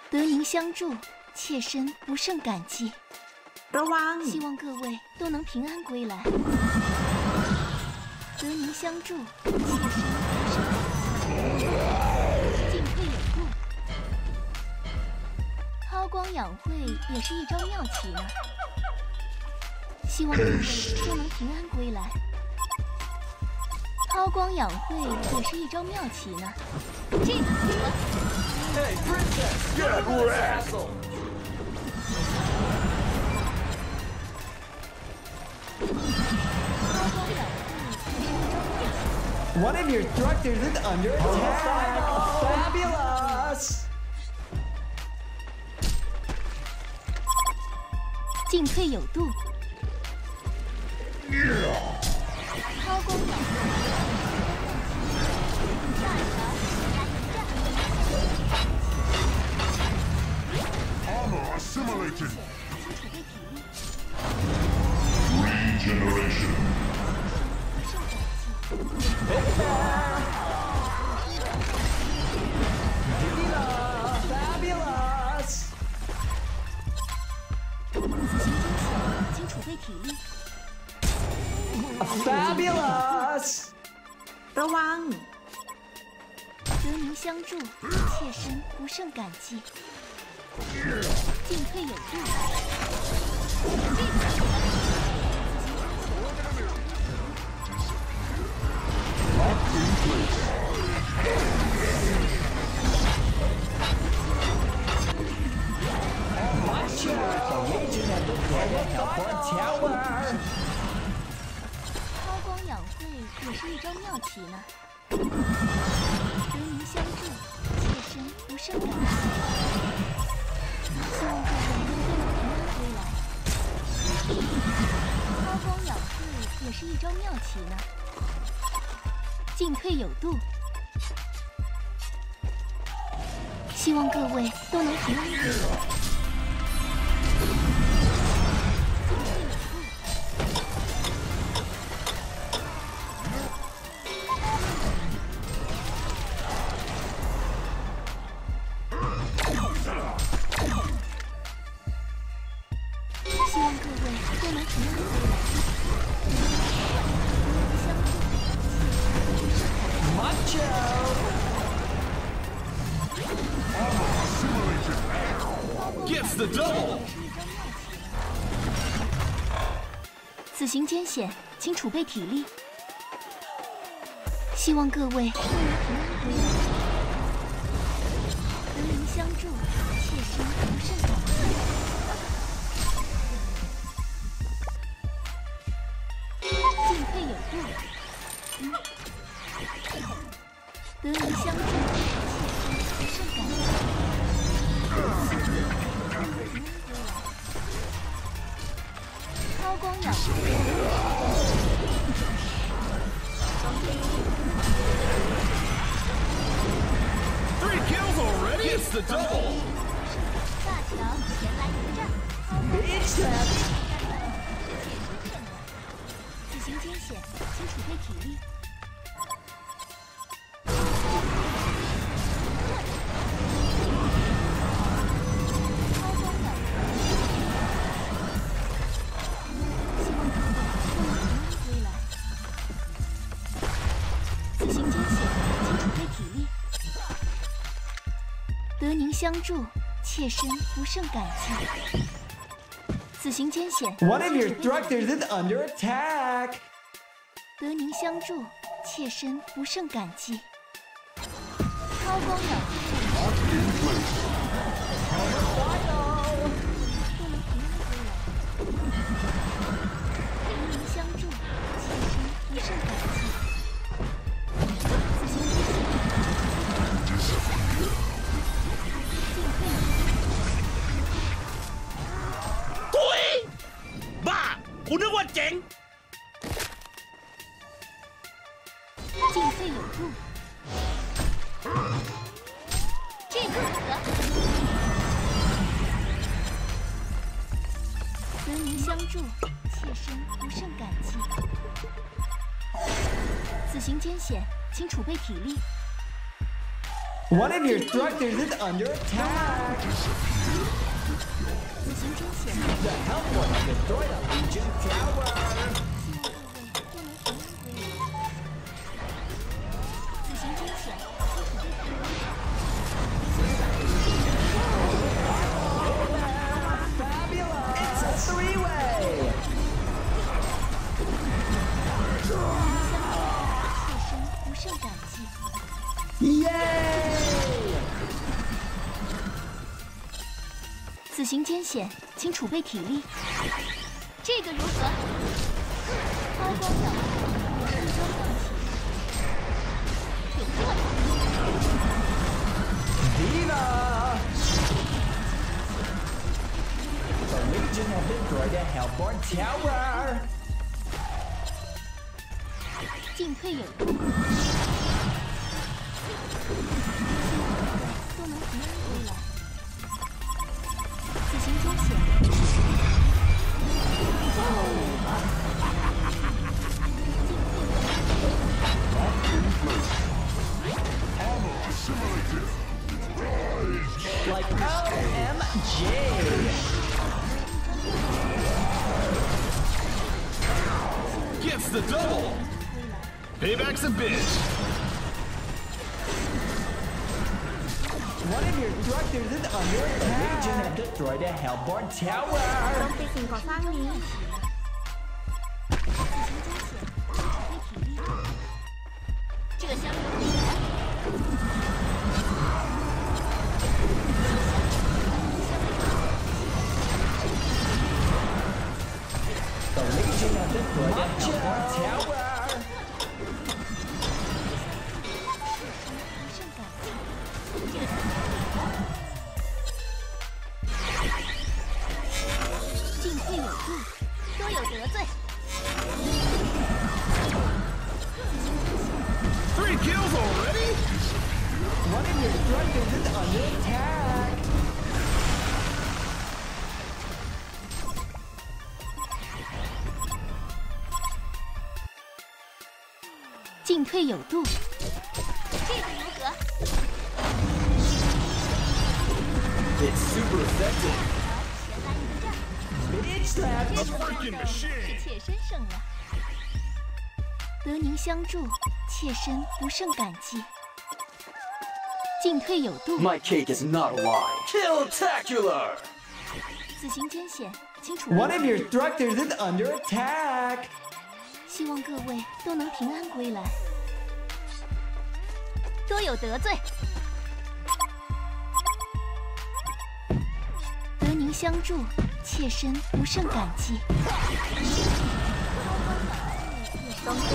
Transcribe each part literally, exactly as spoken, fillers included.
得您相助，妾身不胜感激。 ระวัง希望各位都能平安归来。得您相助，妾身不胜感激。进退有度，韬光养晦也是一招妙棋呢。希望各位都能平安归来。韬光养晦也是一招妙棋呢。这个怎么？ Hey, princess! Get wrecked! One of your structures is under attack! Fabulous! 进退有度。韬光养晦。大乔加迎战。 Armor assimilated. 清储备体力。 Regeneration. 清储备体力。 Fabulous! ระวัง得您相助，妾身不胜感激。进退有度。韬光养晦也是一招妙棋呢。得您相助，妾身不胜感激。希望各位都能平安归来。韬光养晦也是一招妙棋呢。进退有度。希望各位都能平安归来。 希望各位都能平安归来。相助。 Macho! Gets the double! 此行艰险，请储备体力。希望各位都能平安归来。得您相助，妾身不胜感激。 进退有度，得您相助，妾身不胜感激。韬光养晦， Three kills already? Gets the double! 大乔前来迎战。 Big step! 此行艰险，请储备体力。韬光养晦，希望各位都能平安归来。此行艰险，请储备体力。得您相助，妾身不胜感激。 此行艰险 One of your structures is under attack! 得您相助，妾身不胜感激。韬光养晦，都能平安归来。得您相助，妾身不胜感激。此行艰险，进退有度。 ตุ้ยบ้ากูนึกว่าเจ๋ง进退有度。这个怎么？得您相助，妾身不胜感激。此行艰险，请储备体力。 One of your structures is under attack. 紫行天险， The Hellborn have destroyed a Legion tower. 紫行天险， Fabulous! It's a three-way. 切身不胜感激。 Yay! 此行艰险，请储备体力。这个如何？抛光掌，一招亮起，有过来。 Viva! The Legion have destroyed the Hellborn tower. 进退有度，都能平安归来。此行艰险。 Like O M G! Gets the double. Payback's a bitch. One of your structures is under attack. The Legion have destroyed a Hellborn โจ tower. มตีสิ่งก่อสร้างนี้此行艰险，请储备体力。这香油必来。 The Legion have destroyed a Hellborn tower. 不胜感激。这个进退有度，多有得罪。 Three kills already? One of your structures is under attack. 进退有度，这个如何？ It's super effective. 先来一个战， Bitch slap. 这场战斗是妾身胜了。得您相助，妾身不胜感激。进退有度， My cake is not a lie. Killtacular! 此行艰险，请储备。 One of your structures is under attack. 希望各位都能平安归来。多有得罪，得您相助，妾身不胜感激。 โจมตี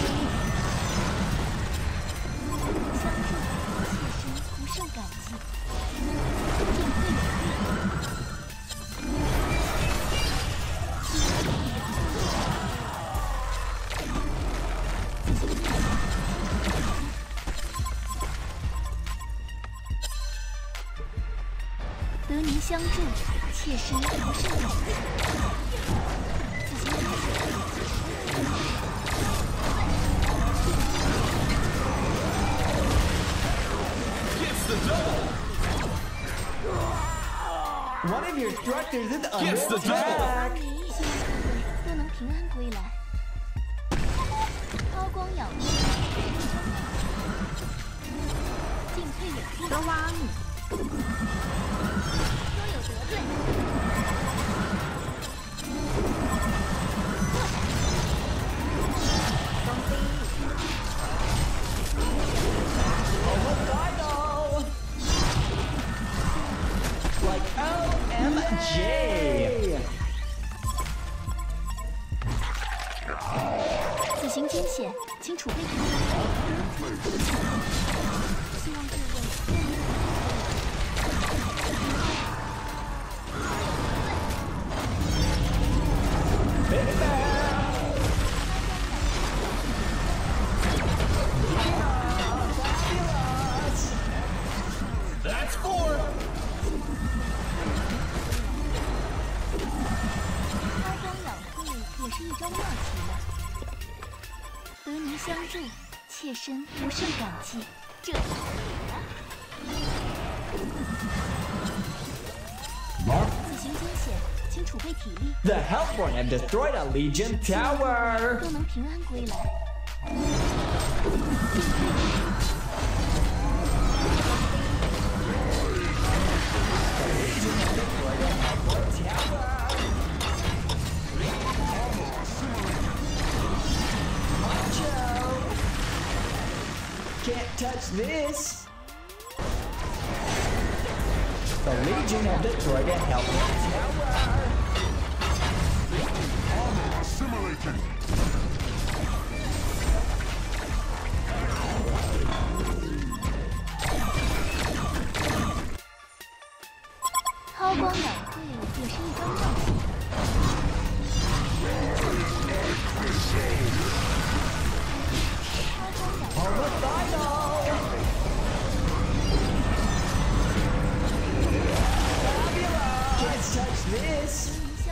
相助，妾身不胜感激。进退有度，得您相助，妾身不胜感激。此行艰险。 Gets the double. One of your structures is under Gets the double. attack. 希望各位都能平安归来。抛光咬灭，进退有度， ระวัง多有得罪。 โจมตี Homicidal. Like O M G. 此行艰险，请储备体力。希望各位都能相助，妾身不胜感激。这可以了。 自行惊险，请储备体力， The Hellborn have destroyed a Legion tower. 都能平安归来。 Can't touch this. The Legion have destroyed a Hellborn tower. Armor assimilated. 韬光养晦也是一张妙棋。 Can't touch this.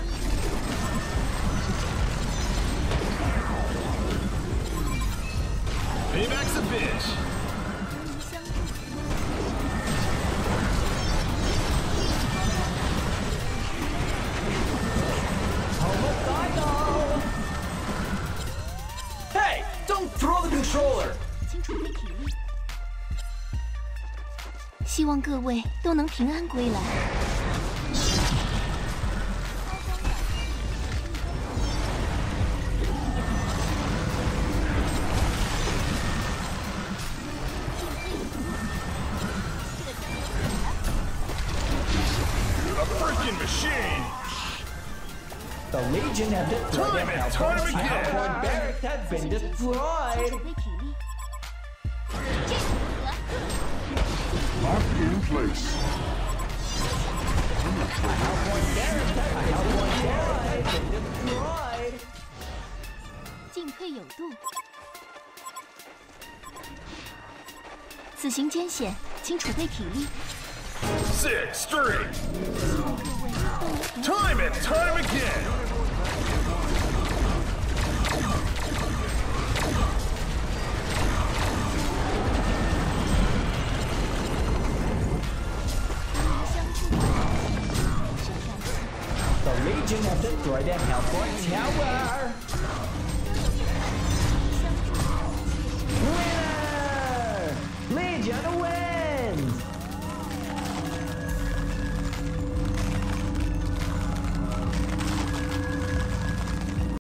Payback's a bitch. 相助。 Hey, don't throw the controller. 请储备体力。希望各位都能平安归来。 A freaking machine. The Legion have destroyed a Time and Hellborn time again. Hellborn barracks have been destroyed. 储备体力。 Mark in place. Hellborn barracks have been destroyed. 进退有度。此行艰险，请储备体力。 Six straight. 希望各位都能平安。 Time and time again. 相助，甚感谢。 The Legion have destroyed a Hellborn tower. 相助， Winner! Legion win!